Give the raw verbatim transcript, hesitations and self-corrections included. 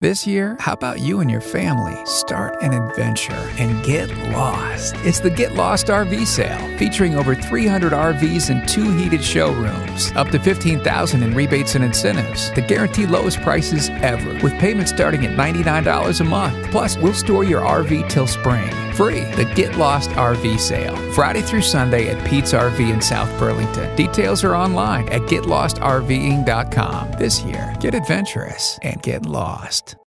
This year, how about you and your family start an adventure and get lost? It's the Get Lost R V Sale, featuring over three hundred R Vs and two heated showrooms. Up to fifteen thousand dollars in rebates and incentives. The guaranteed lowest prices ever, with payments starting at ninety-nine dollars a month. Plus, we'll store your R V till spring. Free. The Get Lost R V Sale, Friday through Sunday at Pete's R V in South Burlington. Details are online at get lost r v ing dot com. This year, get adventurous and get lost.